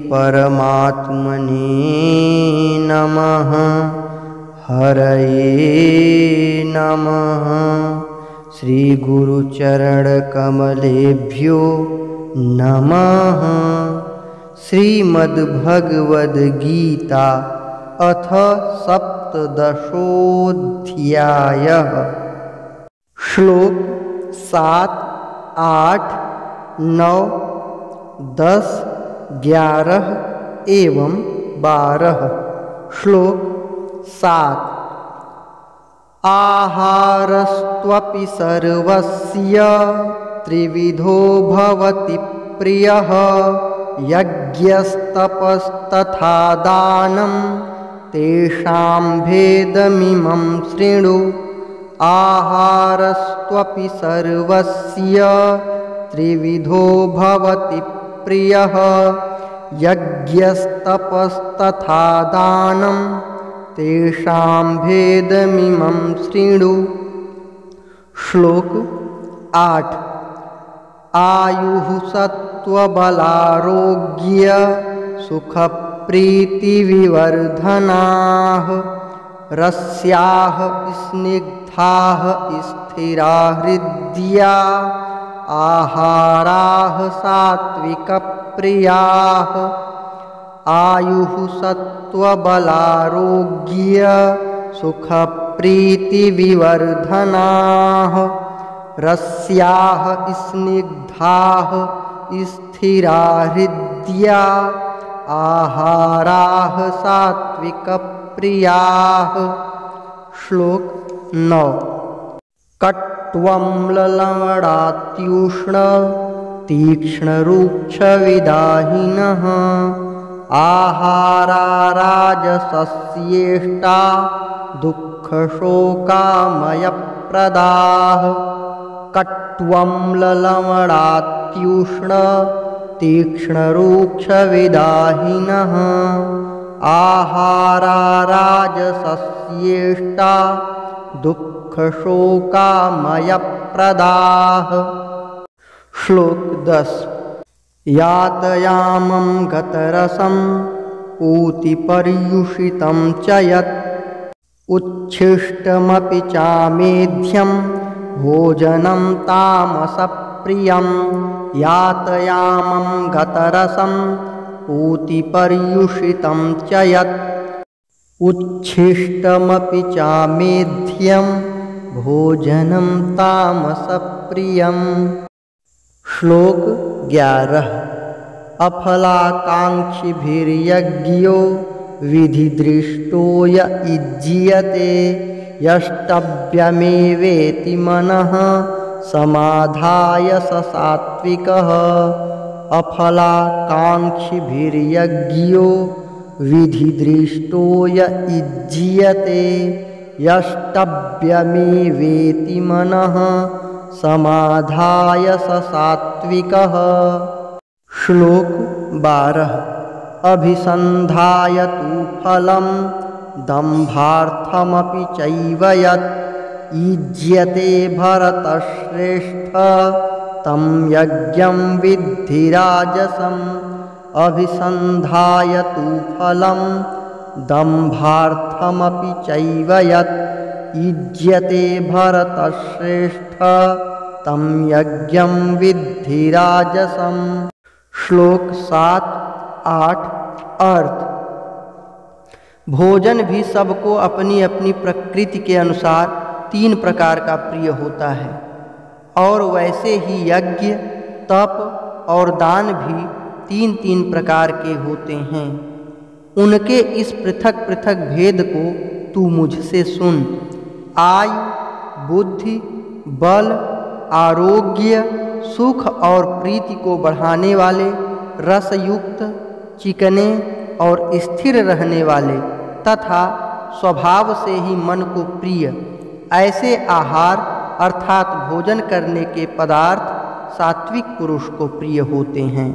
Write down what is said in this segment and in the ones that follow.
परमात्मने नमः। हरये नमः। श्री गुरुचरणकमलेभ्यो नमः। श्रीमद्भगवद्गीता अथ सप्तदशोऽध्यायः। श्लोक 7, 8, 9, 10, 11 एवं 12। श्लोक 7। आहारस्त्वपि सर्वस्य त्रिविधो भवति प्रियः। यज्ञस्तपस्तथा दानं तेषां भेदमिमं शृणु। आहारस्त्वपि सर्वस्य त्रिविधो भवति प्रियः। यज्ञस्तपस्तथा दानं तेषां भेदमिमं शृणु। श्लोक 8। आयुः सत्त्वबलारोग्य सुखप्रीतिविवर्धनाः। रस्याः स्निग्धाः स्थिरा हृद्या। आहाराः सात्विकप्रियाः। आयुः सत्त्वबलारोग्य सुखप्रीतिविवर्धनाः। रस्याः स्निग्धाः स्थिरा हृद्या। आहाराः सात्विकप्रियाः। श्लोक 9। कट्वम्ललवणात्युष्ण तीक्ष्णरूक्षविदाहिनः। आहारा राजसस्येष्टा दुःखशोकामयप्रदाः। कट्वम्ललवणात्युष्ण तीक्ष्णरूक्षविदाहिनः। आहारा राजसस्येष्टा दुःखशोकामयप्रदाः। श्लोक 10। यातयामं गतरसं पूतिपर्युषितं च यत्। उच्छिष्टमपि चामेध्यं भोजनं तामसप्रियं। यातयामं गतरसं पूतिपर्युषितं च यत्। उच्छिष्टमपि चामेध्यं भोजनं तामसप्रियम्। श्लोक 11। अफलाकाङ्क्षिभिर्यज्ञो विधिदृष्टो य युज्यते। यष्टव्यमेवेति मनः समाधाय स सात्विकः। अफलाकाङ्क्षिभिर्यज्ञो विधिदृष्टो य युज्यते। यष्टव्यमेवेति मनः समाधाय स सात्विकः। श्लोक 12। अभिसन्धाय तु फलं दम्भार्थमपि चैव यत्। युज्यते भरतश्रेष्ठ तं यज्ञं विद्धि राजसम्। अभिसन्धाय तु फलं दम्भार्थमपि चैव यत्। युज्यते भरतश्रेष्ठ तं यज्ञं विद्धि राजसम्। श्लोक 7, 8 अर्थ। भोजन भी सबको अपनी अपनी प्रकृति के अनुसार 3 प्रकार का प्रिय होता है, और वैसे ही यज्ञ, तप और दान भी 3-3 प्रकार के होते हैं। उनके इस पृथक पृथक भेद को तू मुझसे सुन। आयु, बुद्धि, बल, आरोग्य, सुख और प्रीति को बढ़ाने वाले, रसयुक्त, चिकने और स्थिर रहने वाले तथा स्वभाव से ही मन को प्रिय ऐसे आहार अर्थात भोजन करने के पदार्थ सात्विक पुरुष को प्रिय होते हैं।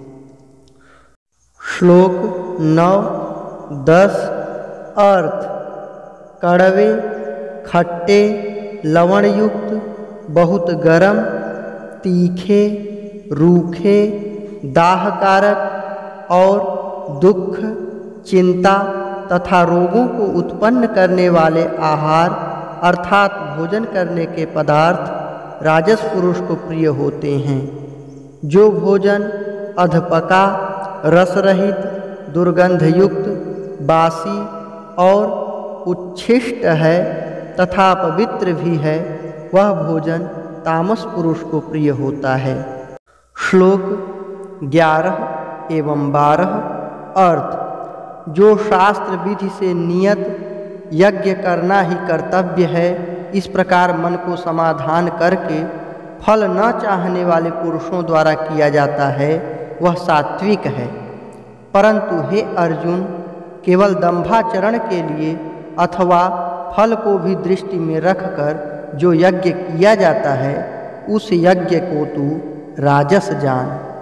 श्लोक 9, 10 अर्थ। कड़वे, खट्टे, लवणयुक्त, बहुत गरम, तीखे, रूखे, दाहकारक और दुख, चिंता तथा रोगों को उत्पन्न करने वाले आहार अर्थात भोजन करने के पदार्थ राजस पुरुष को प्रिय होते हैं। जो भोजन अधपका, रस रहित, दुर्गंधयुक्त, बासी और उच्छिष्ट है तथा पवित्र भी है, वह भोजन तामस पुरुष को प्रिय होता है। श्लोक 11 एवं 12 अर्थ। जो शास्त्र विधि से नियत यज्ञ करना ही कर्तव्य है, इस प्रकार मन को समाधान करके फल न चाहने वाले पुरुषों द्वारा किया जाता है, वह सात्विक है। परंतु हे अर्जुन, केवल दंभाचरण के लिए अथवा फल को भी दृष्टि में रखकर जो यज्ञ किया जाता है, उस यज्ञ को तू राजस जान।